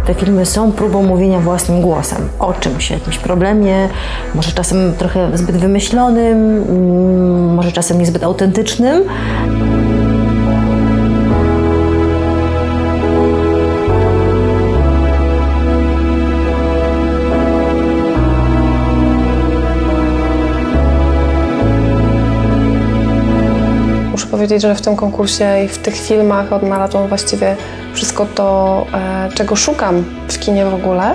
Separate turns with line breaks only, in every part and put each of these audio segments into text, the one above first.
Te filmy są próbą mówienia własnym głosem o czymś, jakimś problemie, może czasem trochę zbyt wymyślonym, może czasem niezbyt autentycznym.
Muszę powiedzieć, że w tym konkursie i w tych filmach odnalazłam właściwie wszystko to, czego szukam w kinie w ogóle.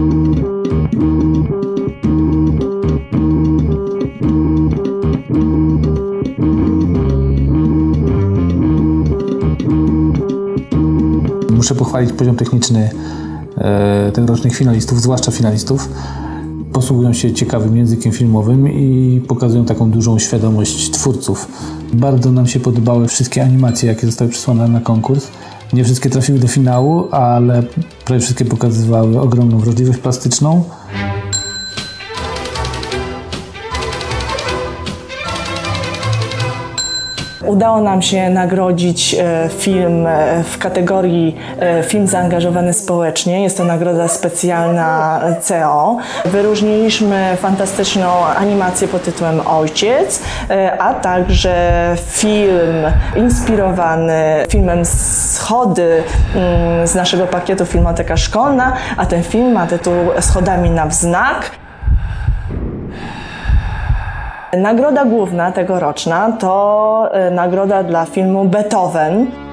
Muszę pochwalić poziom techniczny tegorocznych finalistów, zwłaszcza finalistów. Posługują się ciekawym językiem filmowym i pokazują taką dużą świadomość twórców. Bardzo nam się podobały wszystkie animacje, jakie zostały przysłane na konkurs. Nie wszystkie trafiły do finału, ale prawie wszystkie pokazywały ogromną wrażliwość plastyczną.
Udało nam się nagrodzić film w kategorii film zaangażowany społecznie. Jest to nagroda specjalna CO. Wyróżniliśmy fantastyczną animację pod tytułem Ojciec, a także film inspirowany filmem Schody z naszego pakietu Filmoteka Szkolna, a ten film ma tytuł Schodami na wznak. Nagroda główna tegoroczna to nagroda dla filmu Beethoven.